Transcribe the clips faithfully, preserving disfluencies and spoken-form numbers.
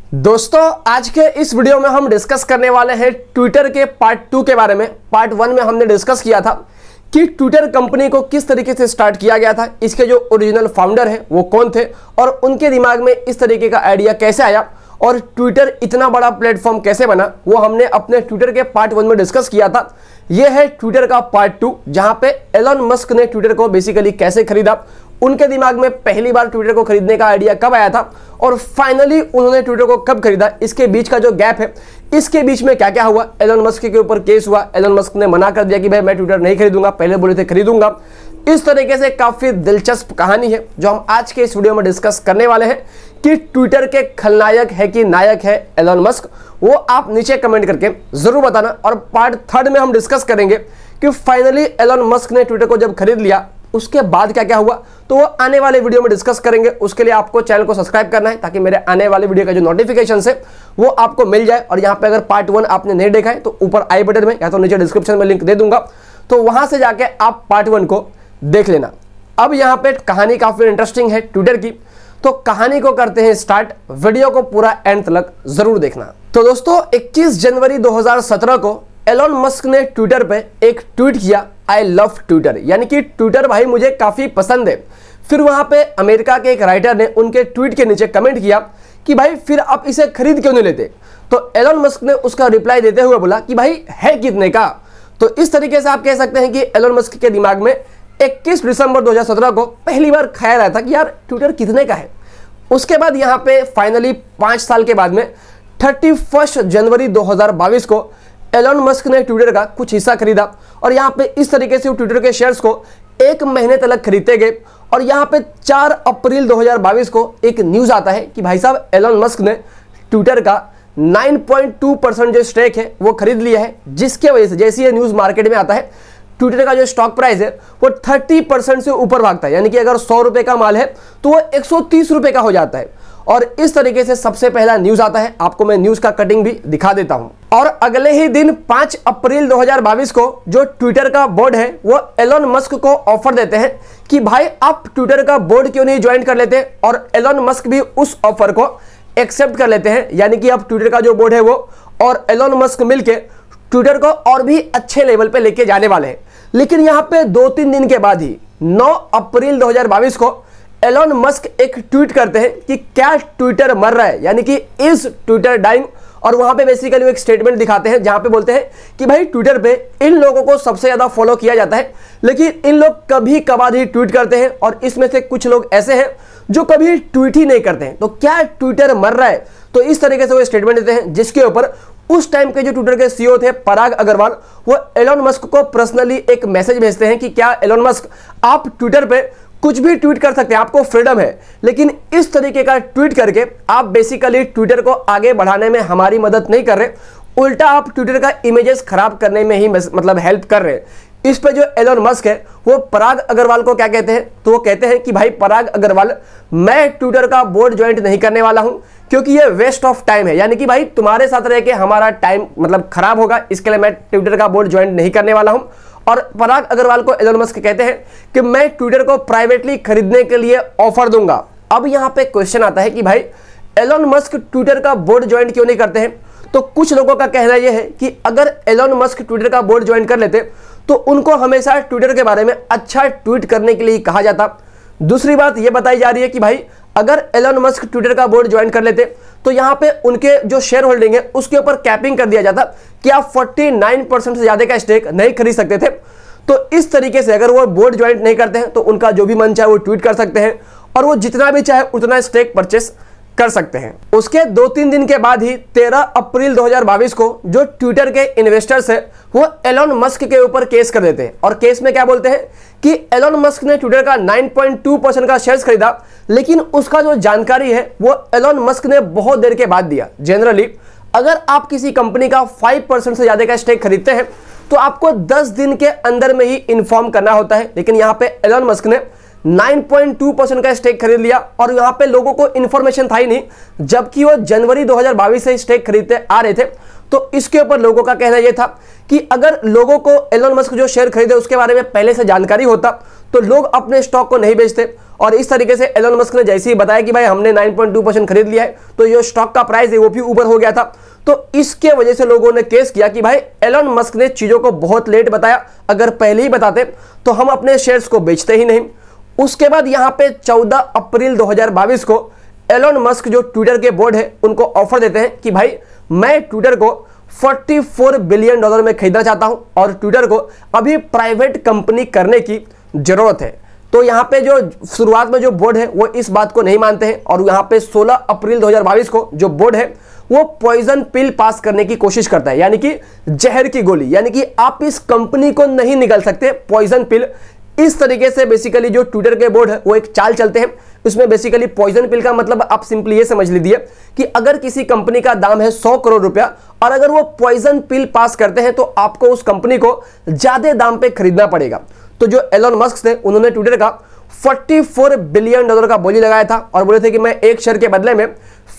दोस्तों आज के इस वीडियो में हम डिस्कस करने वाले हैं ट्विटर के पार्ट टू के बारे में। पार्ट वन में हमने डिस्कस किया था कि ट्विटर कंपनी को किस तरीके से स्टार्ट किया गया था, इसके जो ओरिजिनल फाउंडर हैं वो कौन थे और उनके दिमाग में इस तरीके का आइडिया कैसे आया और ट्विटर इतना बड़ा प्लेटफॉर्म कैसे बना, वो हमने अपने ट्विटर के पार्ट वन में डिस्कस किया था। ये है ट्विटर का पार्ट टू, जहां पे एलन मस्क ने ट्विटर को बेसिकली कैसे खरीदा, उनके दिमाग में पहली बार ट्विटर को खरीदने का आइडिया कब आया था और फाइनली उन्होंने ट्विटर को कब खरीदा, इसके बीच का जो गैप है, इसके बीच में क्या क्या हुआ। एलन मस्क के ऊपर केस हुआ, एलन मस्क ने मना कर दिया कि भाई मैं ट्विटर नहीं खरीदूंगा, पहले बोले थे खरीदूंगा। इस तरीके से काफी दिलचस्प कहानी है जो हम आज के इस वीडियो में डिस्कस करने वाले हैं कि ट्विटर के खलनायक है कि नायक है एलन मस्क, वो आप नीचे कमेंट करके जरूर बताना। और पार्ट थर्ड में हम डिस्कस करेंगे कि फाइनली एलन मस्क ने ट्विटर को जब खरीद लिया उसके बाद क्या क्या हुआ, तो वो आने वाले वीडियो में डिस्कस करेंगे। उसके लिए आपको चैनल को सब्सक्राइब करना है ताकि मेरे आने वाले वीडियो का जो नोटिफिकेशन है वो आपको मिल जाए। और यहाँ पे अगर पार्ट वन आपने नहीं देखा है तो ऊपर आई बटन में या तो नीचे डिस्क्रिप्शन में लिंक दे दूंगा, तो वहां से जाके आप पार्ट वन को देख लेना। अब यहाँ पे कहानी काफी इंटरेस्टिंग है ट्विटर की, तो कहानी को करते हैं स्टार्ट। वीडियो को पूरा एंड तक जरूर देखना। तो दोस्तों इक्कीस जनवरी दो हज़ार सत्रह को एलन मस्क ने ट्विटर पे एक ट्वीट किया, आई लव ट्विटर, यानी कि ट्विटर भाई मुझे काफी पसंद है। फिर वहां पे अमेरिका के एक राइटर ने उनके ट्वीट के नीचे कमेंट किया कि भाई फिर आप इसे खरीद क्यों नहीं लेते। तो एलन मस्क ने उसका रिप्लाई देते हुए बोला कि भाई है कितने का। तो इस तरीके से आप कह सकते हैं कि एलन मस्क के दिमाग में इक्कीस दिसंबर दो हज़ार सत्रह को पहली बार ख्याल आया था कि यार ट्विटर कितने का है। उसके बाद यहाँ पे फाइनली पांच साल के बाद में थर्टी फर्स्ट जनवरी दो हज़ार बाईस को एलन मस्क ने ट्विटर का कुछ हिस्सा खरीदा और यहाँ पे इस तरीके से ट्विटर के शेयर्स को एक महीने तक खरीदते गए। और यहाँ पे चार अप्रैल दो हज़ार बाईस को एक न्यूज आता है कि भाई साहब एलन मस्क ने ट्विटर का नौ पॉइंट दो परसेंट जो स्टेक है वो खरीद लिया है, जिसके वजह से जैसे ये न्यूज मार्केट में आता है ट्विटर का जो स्टॉक प्राइस है वो तीस परसेंट से ऊपर भागता है, यानी कि अगर सौ रुपए का माल है तो वो एक सौ तीस रुपए का हो जाता है। और इस तरीके से सबसे पहला न्यूज आता है, आपको मैं न्यूज का कटिंग भी दिखा देता हूं। और अगले ही दिन पांच अप्रैल दो हज़ार बाईस को जो ट्विटर का बोर्ड है वो एलन मस्क को ऑफर देते हैं कि भाई आप ट्विटर का बोर्ड क्यों नहीं ज्वाइन कर लेते, और एलन मस्क भी उस ऑफर को एक्सेप्ट कर लेते हैं। यानी कि अब ट्विटर का जो बोर्ड है वो और एलन मस्क मिलके ट्विटर को और भी अच्छे लेवल पे लेके जाने वाले हैं। लेकिन यहाँ पे दो तीन दिन के बाद ही नौ अप्रैल दो हज़ार बाईस को एलन मस्क एक ट्वीट करते हैं कि क्या ट्विटर मर रहा है, यानी कि इज ट्विटर डाइंग। और वहां पे बेसिकली वो एक स्टेटमेंट दिखाते हैं जहां पे बोलते हैं कि भाई ट्विटर पे इन लोगों को सबसे ज्यादा फॉलो किया जाता है, लेकिन इन लोग कभी कभार ही ट्वीट करते हैं और इसमें से कुछ लोग ऐसे हैं जो कभी ट्वीट ही नहीं करते हैं, तो क्या ट्विटर मर रहा है। तो इस तरीके से वो स्टेटमेंट देते हैं, जिसके ऊपर उस टाइम के जो ट्विटर के सीईओ थे पराग अग्रवाल, वो एलन मस्क को पर्सनली एक मैसेज भेजते हैं कि क्या एलन मस्क आप ट्विटर पे कुछ भी ट्वीट कर सकते हैं, आपको फ्रीडम है, लेकिन इस तरीके का ट्वीट करके आप बेसिकली ट्विटर को आगे बढ़ाने में हमारी मदद नहीं कर रहे, उल्टा आप ट्विटर का इमेजेस खराब करने में ही मतलब हेल्प कर रहे हैं। इस पे जो एलन मस्क है वो पराग अग्रवाल को क्या कहते हैं, तो वो कहते हैं कि भाई पराग अग्रवाल मैं ट्विटर का बोर्ड ज्वाइन नहीं करने वाला हूं क्योंकि ये वेस्ट ऑफ टाइम है, यानी कि भाई तुम्हारे साथ रह के हमारा टाइम मतलब खराब होगा, इसके लिए मैं ट्विटर का बोर्ड ज्वाइन नहीं करने वाला हूं। और पराग अग्रवाल को एलन मस्क कहते हैं कि मैं ट्विटर को प्राइवेटली खरीदने के लिए ऑफर दूंगा। अब यहाँ पे क्वेश्चन आता है कि भाई एलन मस्क ट्विटर का बोर्ड ज्वाइन क्यों नहीं करते हैं। तो कुछ लोगों का कहना यह है कि अगर एलन मस्क ट्विटर का बोर्ड ज्वाइन कर लेते तो उनको हमेशा ट्विटर के बारे में अच्छा ट्वीट करने के लिए कहा जाता। दूसरी बात यह बताई जा रही है कि भाई अगर एलन मस्क ट्विटर का बोर्ड ज्वाइन कर लेते तो यहाँ पे उनके जो शेयर होल्डिंग है उसके ऊपर कैपिंग कर दिया जाता कि आप उनचास परसेंट से ज्यादा का स्टेक नहीं खरीद सकते थे। तो इस तरीके से अगर वो बोर्ड ज्वाइन नहीं करते हैं तो उनका जो भी मन चाहे वो ट्वीट कर सकते हैं और वो जितना भी चाहे उतना स्टेक परचेस कर सकते हैं। उसके दो तीन दिन के बाद ही तेरह अप्रैल दो हज़ार बाईस को जो ट्विटर के इन्वेस्टर्स है वो एलन मस्क के ऊपर केस कर देते हैं। और केस में क्या बोलते हैं कि एलन मस्क ने ट्विटर का नौ पॉइंट दो परसेंट का शेयर्स खरीदा, लेकिन उसका जो जानकारी है वो एलन मस्क ने बहुत देर के बाद दिया। जनरली अगर आप किसी कंपनी का पाँच परसेंट से ज्यादा का स्टेक खरीदते हैं तो आपको दस दिन के अंदर में ही इन्फॉर्म करना होता है, लेकिन यहाँ पे एलन मस्क ने नौ पॉइंट दो परसेंट का स्टेक खरीद लिया और यहाँ पे लोगों को इन्फॉर्मेशन था ही नहीं, जबकि वो जनवरी दो हज़ार बाईस से स्टेक खरीदते आ रहे थे। तो इसके ऊपर लोगों का कहना यह था कि अगर लोगों को एलन मस्क जो शेयर खरीदे उसके बारे में पहले से जानकारी होता तो लोग अपने स्टॉक को नहीं बेचते और इस तरीके से एलन मस्क ने जैसे ही बताया कि भाई हमने नाइन पॉइंट टू परसेंट खरीद लिया है, तो जो स्टॉक का प्राइस है वो भी ऊपर हो गया था। तो इसके वजह से लोगों ने केस किया कि भाई एलन मस्क ने चीज़ों को बहुत लेट बताया, अगर पहले ही बताते तो हम अपने शेयर्स को बेचते ही नहीं। उसके बाद यहाँ पे चौदह अप्रैल दो हज़ार बाईस को एलन मस्क जो ट्विटर के बोर्ड है उनको ऑफर देते हैं कि भाई मैं ट्विटर को चौवालीस बिलियन डॉलर में खरीदना चाहता हूं और ट्विटर को अभी प्राइवेट कंपनी करने की जरूरत है। तो यहाँ पे जो शुरुआत में जो बोर्ड है वो इस बात को नहीं मानते हैं और यहाँ पे सोलह अप्रैल दो हज़ार बाईस को जो बोर्ड है वो पॉइजन पिल पास करने की कोशिश करता है, यानी कि जहर की गोली, यानी कि आप इस कंपनी को नहीं निगल सकते, पॉइजन पिल। इस तरीके से बेसिकली जो ट्विटर के बोर्ड है वो एक चाल चलते हैं। इसमें बेसिकली पॉइजन पिल का मतलब आप सिंपली ये समझ लीजिए कि अगर किसी कंपनी का दाम है सौ करोड़ रुपया और अगर वो पॉइजन पिल पास करते हैं तो आपको उस कंपनी को ज्यादा दाम पे खरीदना पड़ेगा। तो जो एलन मस्क थे उन्होंने ट्विटर का चौवालीस बिलियन डॉलर का बोली लगाया था और बोले थे कि मैं एक शेयर के बदले में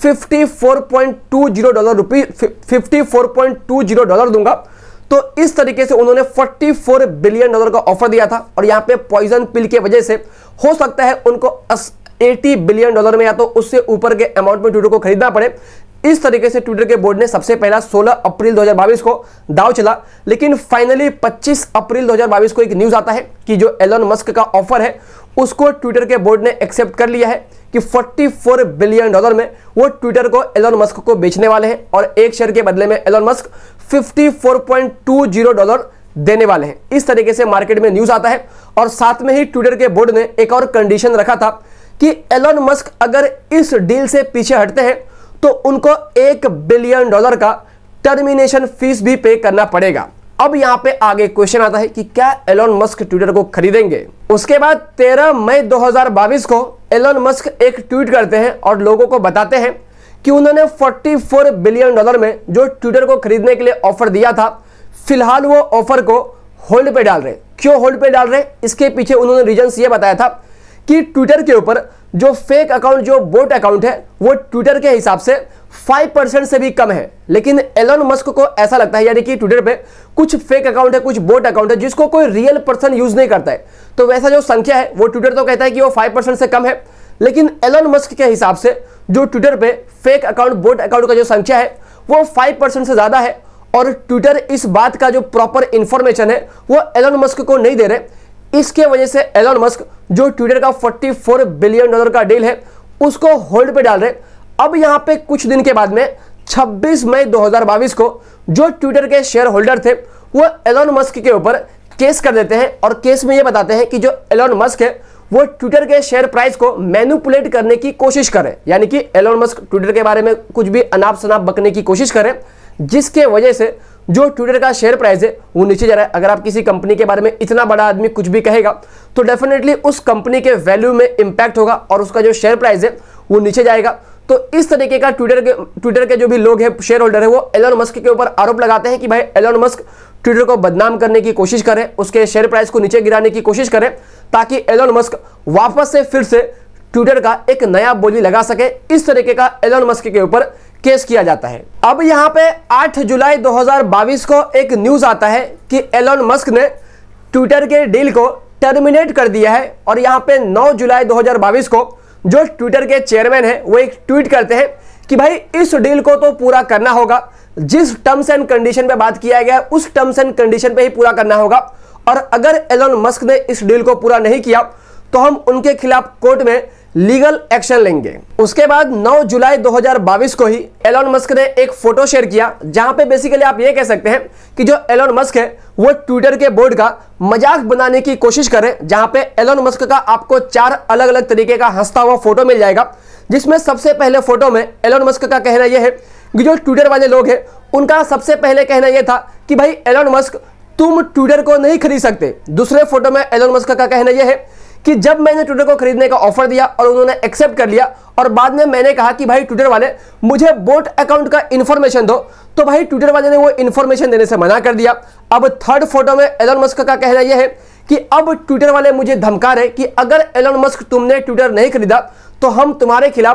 चौवन पॉइंट दो ज़ीरो डॉलर रुपये चौवन पॉइंट दो ज़ीरो डॉलर दूंगा। तो इस तरीके से उन्होंने चौवालीस बिलियन डॉलर का ऑफर दिया था और यहाँ पे पॉइजन पिल की वजह से हो सकता है उनको अस्सी बिलियन डॉलर में या तो उससे ऊपर के अमाउंट में ट्विटर को खरीदना पड़े। इस तरीके से ट्विटर के बोर्ड ने सबसे पहला सोलह अप्रैल दो हज़ार बाईस को दाव चला, लेकिन फाइनली पच्चीस अप्रैल दो हज़ार बाईस को एक न्यूज आता है कि जो एलन मस्क का ऑफर है उसको ट्विटर के बोर्ड ने एक्सेप्ट कर लिया है कि चौवालीस बिलियन डॉलर में वो ट्विटर को एलन मस्क को बेचने वाले हैं और एक शेयर के बदले में एलन मस्क चौवन पॉइंट दो ज़ीरो डॉलर देने वाले हैं। इस तरीके से मार्केट में न्यूज आता है और साथ में ही ट्विटर के बोर्ड ने एक और कंडीशन रखा था कि एलन मस्क अगर इस डील से पीछे हटते हैं तो उनको एक बिलियन डॉलर का टर्मिनेशन फीस भी पे करना पड़ेगा। अब यहां पे आगे क्वेश्चन आता है कि क्या एलन मस्क ट्विटर को खरीदेंगे। उसके बाद तेरह मई दो हज़ार बाईस को एलन मस्क एक ट्वीट करते हैं और लोगों को बताते हैं कि उन्होंने चौवालीस बिलियन डॉलर में जो ट्विटर को खरीदने के लिए ऑफर दिया था, फिलहाल वो ऑफर को होल्ड पे डाल रहे। क्यों होल्ड पे डाल रहे? इसके पीछे उन्होंने रीजंस ये बताया था कि ट्विटर के ऊपर जो फेक अकाउंट, जो बोट अकाउंट है वो ट्विटर के हिसाब से पाँच परसेंट से भी कम है, लेकिन एलन मस्क को ऐसा लगता है, यानी कि ट्विटर पे कुछ फेक अकाउंट है, कुछ बोट अकाउंट है जिसको कोई रियल पर्सन यूज नहीं करता है। तो वैसा जो संख्या है वो ट्विटर तो कहता है कि वो पाँच परसेंट से कम है, लेकिन एलन मस्क के हिसाब से जो ट्विटर पे फेक अकाउंट, बोट अकाउंट का जो संख्या है वो पाँच परसेंट से ज्यादा है और ट्विटर इस बात का जो प्रॉपर इंफॉर्मेशन है वो एलन मस्क को नहीं दे रहे। इसके वजह से एलन मस्क जो ट्विटर का चौवालीस बिलियन डॉलर का डील है उसको होल्ड पे डाल रहे। अब यहां पे कुछ दिन के बाद में छब्बीस मई दो हज़ार बाईस को जो ट्विटर के शेयर होल्डर थे वो एलन मस्क के ऊपर केस कर देते हैं और केस में ये बताते हैं कि जो एलन मस्क है वो ट्विटर के शेयर प्राइस को मैनिपुलेट करने की कोशिश करे, यानी कि एलन मस्क ट्विटर के बारे में कुछ भी अनाप शनाप बकने की कोशिश करे जिसके वजह से जो ट्विटर का शेयर प्राइस है वो नीचे जा रहा है। अगर आप किसी कंपनी के बारे में इतना बड़ा आदमी कुछ भी कहेगा तो डेफिनेटली उस कंपनी के वैल्यू में इंपैक्ट होगा और उसका जो शेयर प्राइस है वो नीचे जाएगा। तो इस तरीके का ट्विटर के ट्विटर के जो भी लोग हैं, शेयर होल्डर है, वो एलन मस्क के ऊपर आरोप लगाते हैं कि भाई एलन मस्क ट्विटर को बदनाम करने की कोशिश करे, उसके शेयर प्राइस को नीचे गिराने की कोशिश करे ताकि एलन मस्क वापस से फिर से ट्विटर का एक नया बोली लगा सके। इस तरीके का एलन मस्क के ऊपर केस किया जाता है। अब यहां पे आठ जुलाई दो हज़ार बाईस को एक न्यूज आता है कि एलन मस्क ने ट्विटर के डील को टर्मिनेट कर दिया है और यहां पे नौ जुलाई दो हज़ार बाईस को जो ट्विटर के चेयरमैन है वो एक ट्वीट करते हैं कि भाई इस डील को तो पूरा करना होगा, जिस टर्म्स एंड कंडीशन पे बात किया गया उस टर्म्स एंड कंडीशन पे ही पूरा करना होगा और अगर एलन मस्क ने इस डील को पूरा नहीं किया तो हम उनके खिलाफ कोर्ट में लीगल एक्शन लेंगे। उसके बाद नौ जुलाई दो हज़ार बाईस को ही एलन मस्क ने एक फोटो शेयर किया जहां पे बेसिकली आप ये कह सकते हैं कि जो एलन मस्क है वो ट्विटर के बोर्ड का मजाक बनाने की कोशिश करे, जहां पे एलन मस्क का आपको चार अलग अलग तरीके का हंसता हुआ फोटो मिल जाएगा। जिसमें सबसे पहले फोटो में एलन मस्क का कहना यह है कि जो ट्विटर वाले लोग हैं उनका सबसे पहले कहना यह था कि भाई एलन मस्क तुम ट्विटर को नहीं खरीद सकते। दूसरे फोटो में एलन मस्क का कहना यह है कि जब मैंने ट्विटर को खरीदने का ऑफर दिया और उन्होंने एक्सेप्ट कर लिया और बाद में मैंने कहा कि भाई ट्विटर वाले मुझे बोट अकाउंट का इंफॉर्मेशन दो, तो भाई ट्विटर वाले ने वो इंफॉर्मेशन देने से मना कर दिया। अब थर्ड फोटो में एलन मस्क का कहना यह है कि अब ट्विटर वाले मुझे धमका रहे कि अगर एलन मस्क तुमने ट्विटर नहीं खरीदा तो हम तुम्हारे खिलाफ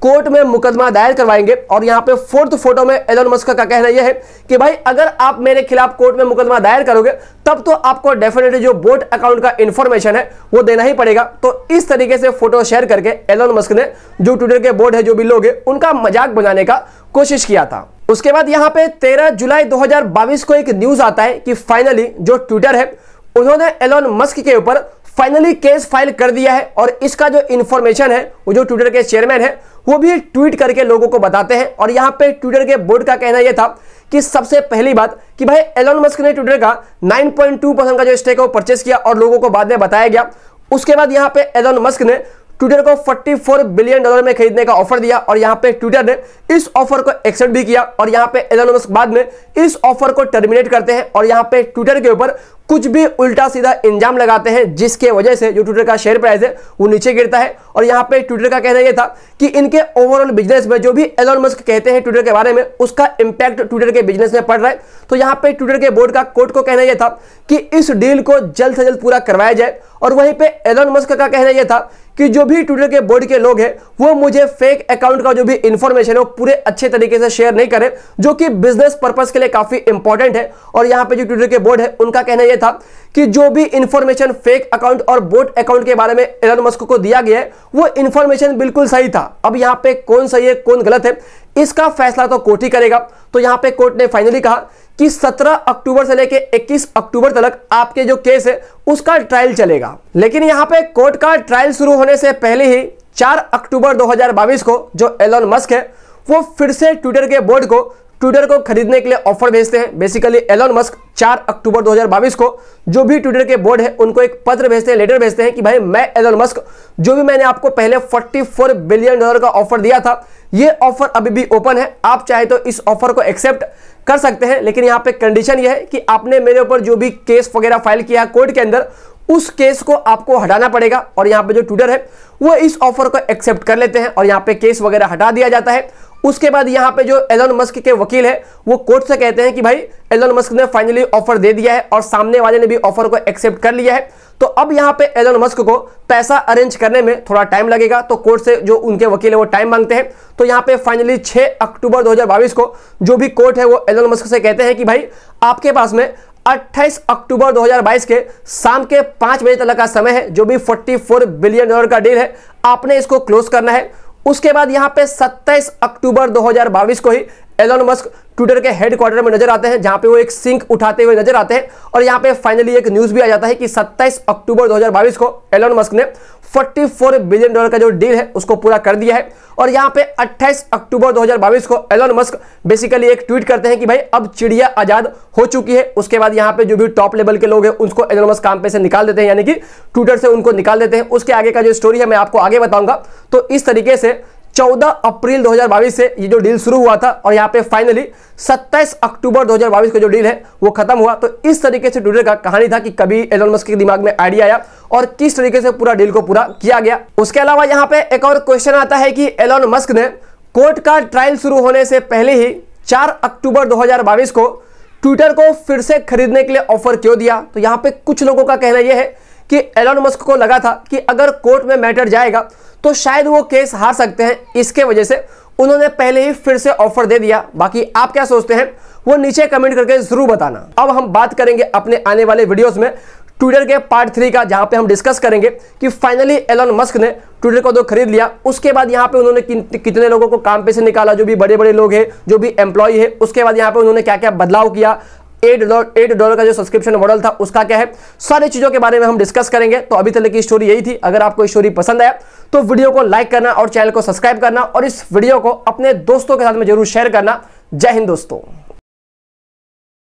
कोर्ट में मुकदमा दायर करवाएंगे। और यहां पे फोर्थ फोटो में एलन मस्क का कहना यह है कि भाई अगर आप मेरे खिलाफ कोर्ट में मुकदमा दायर करोगे तब तो आपको डेफिनेटली जो बोट अकाउंट का इंफॉर्मेशन है वो देना ही पड़ेगा। तो इस तरीके से फोटो शेयर करके एलन मस्क ने जो ट्विटर के बोर्ड है, जो भी लोग हैं, उनका मजाक बनाने का कोशिश किया था। उसके बाद यहां पे तेरह जुलाई दो हज़ार बाईस को एक न्यूज आता है कि फाइनली जो ट्विटर है उन्होंने एलन मस्क के ऊपर फाइनली केस फाइल कर दिया है। और इसका जो इंफॉर्मेशन है वो जो ट्विटर के चेयरमैन है वो भी ट्वीट करके लोगों को बताते हैं। और यहां पे ट्विटर के बोर्ड का कहना यह था कि सबसे पहली बात कि भाई एलन मस्क ने ट्विटर का नौ पॉइंट दो परसेंट का जो स्टेक है वो परचेस किया और लोगों को बाद में बताया गया। उसके बाद यहां पे एलन मस्क ने ट्विटर को चौवालीस बिलियन डॉलर में खरीदने का ऑफर दिया और यहां पे ट्विटर ने इस ऑफर को एक्सेप्ट भी किया। और यहां पे एलन मस्क बाद में इस ऑफर को टर्मिनेट करते हैं और यहां पे ट्विटर के ऊपर कुछ भी उल्टा सीधा इल्जाम लगाते हैं, जिसके वजह से जो ट्विटर का शेयर प्राइस है वो नीचे गिरता है। और यहां पे ट्विटर का कहना यह था कि इनके ओवरऑल बिजनेस में जो भी एलन मस्क कहते हैं ट्विटर के बारे में, उसका इंपैक्ट ट्विटर के बिजनेस में पड़ रहा है। तो यहां पे ट्विटर के बोर्ड का कोर्ट को कहना यह था कि इस डील को जल्द से जल्द पूरा करवाया जाए। और वहीं पे एलन मस्क का कहना यह था कि जो भी ट्विटर के बोर्ड के लोग हैं वो मुझे फेक अकाउंट का जो भी इंफॉर्मेशन है वो पूरे अच्छे तरीके से शेयर नहीं करें, जो कि बिजनेस पर्पस के लिए काफी इंपॉर्टेंट है। और यहां पे जो ट्विटर के बोर्ड है उनका कहना यह था कि जो भी इंफॉर्मेशन फेक अकाउंट और बोट अकाउंट के बारे में एलन मस्क को दिया गया है वो इंफॉर्मेशन बिल्कुल सही था। अब यहां पे कौन सही है कौन गलत है इसका फैसला तो कोर्ट ही करेगा। तो यहां पे कोर्ट ने फाइनली कहा कि सत्रह अक्टूबर से लेकर इक्कीस अक्टूबर तक आपके जो केस है उसका ट्रायल चलेगा। लेकिन यहां पे कोर्ट का ट्रायल शुरू होने से पहले ही चार अक्टूबर दो हज़ार बाईस को जो एलन मस्क है वो फिर से ट्विटर के बोर्ड को ट्विटर को खरीदने के लिए ऑफर भेजते हैं। बेसिकली एलन मस्क चार अक्टूबर दो हज़ार बाईस को जो भी ट्विटर के बोर्ड है उनको एक पत्र भेजते हैं, लेटर भेजते हैं कि भाई मैं एलन मस्क जो भी मैंने आपको पहले चौवालीस बिलियन डॉलर का ऑफर दिया था ये ऑफर अभी भी ओपन है, आप चाहे तो इस ऑफर को एक्सेप्ट कर सकते हैं। लेकिन यहाँ पे कंडीशन ये है कि आपने मेरे ऊपर जो भी केस वगैरह फाइल किया कोर्ट के अंदर उस केस को आपको हटाना पड़ेगा। और यहाँ पे जो ट्विटर है वो इस ऑफर को एक्सेप्ट कर लेते हैं और यहाँ पे केस वगैरह हटा दिया जाता है। उसके बाद यहाँ पे जो एलन मस्क के वकील है वो कोर्ट से कहते हैं कि भाई एलन मस्क ने फाइनली ऑफर दे दिया है और सामने वाले ने भी ऑफर को एक्सेप्ट कर लिया है। तो अब यहाँ पे एलन मस्क को पैसा अरेंज करने में थोड़ा टाइम लगेगा। तो कोर्ट से जो उनके वकील है वो टाइम मांगते हैं। तो यहाँ पे फाइनली छह अक्टूबर दो हज़ार बाईस को जो भी कोर्ट है वो एलन मस्क से कहते हैं कि भाई आपके पास में अट्ठाईस अक्टूबर दो हज़ार बाईस के शाम के पांच बजे तक का समय है। जो भी चौवालीस बिलियन डॉलर का डील है आपने इसको क्लोज करना है। उसके बाद यहां पे सत्ताईस अक्टूबर दो हज़ार बाईस को ही एलन मस्क ट्विटर के हेडक्वार्टर में नजर आते हैं, जहां पे वो एक सिंक उठाते हुए नजर आते हैं। और यहां पे फाइनली एक न्यूज भी आ जाता है कि सत्ताईस अक्टूबर दो हज़ार बाईस को एलन मस्क ने चौवालीस बिलियन डॉलर का जो डील है उसको पूरा कर दिया है। और यहां पे अट्ठाईस अक्टूबर दो हज़ार बाईस को एलन मस्क बेसिकली एक ट्वीट करते हैं कि भाई अब चिड़िया आजाद हो चुकी है। उसके बाद यहां पे जो भी टॉप लेवल के लोग हैं उनको एलन मस्क काम पे से निकाल देते हैं, यानी कि ट्विटर से उनको निकाल देते हैं। उसके आगे का जो स्टोरी है मैं आपको आगे बताऊंगा। तो इस तरीके से चौदह अप्रैल दो हज़ार बाईस से ये जो डील शुरू हुआ था और यहाँ पे फाइनली सत्ताईस अक्टूबर दो हज़ार बाईस का जो डील है वो खत्म हुआ। तो इस तरीके से ट्विटर का कहानी था कि कभी एलन मस्क के दिमाग में आइडिया आया और किस तरीके से पूरा डील को पूरा किया गया। उसके अलावा यहाँ पे एक और क्वेश्चन आता है कि एलन मस्क ने कोर्ट का ट्रायल शुरू होने से पहले ही चार अक्टूबर दो हज़ार बाईस को ट्विटर को फिर से खरीदने के लिए ऑफर क्यों दिया। तो यहाँ पे कुछ लोगों का कहना यह है कि एलन मस्क को लगा था कि अगर कोर्ट में मैटर जाएगा तो शायद वो केस हार सकते हैं, इसके वजह से उन्होंने पहले ही फिर से ऑफर दे दिया। बाकी आप क्या सोचते हैं वो नीचे कमेंट करके जरूर बताना। अब हम बात करेंगे अपने आने वाले वीडियोस में ट्विटर के पार्ट थ्री का, जहां पे हम डिस्कस करेंगे कि फाइनली एलन मस्क ने ट्विटर को तो खरीद लिया, उसके बाद यहाँ पे उन्होंने कि, कितने लोगों को काम पे से निकाला, जो भी बड़े बड़े लोग हैं, जो भी एम्प्लॉय है। उसके बाद यहाँ पे उन्होंने क्या क्या बदलाव किया, एट डॉलर एट डॉलर का जो सब्सक्रिप्शन मॉडल था उसका क्या है, सारी चीजों के बारे में हम डिस्कस करेंगे। तो अभी तक की स्टोरी यही थी। अगर आपको स्टोरी पसंद आया तो वीडियो को लाइक करना और चैनल को सब्सक्राइब करना और इस वीडियो को अपने दोस्तों के साथ में जरूर शेयर करना। जय हिंद दोस्तों।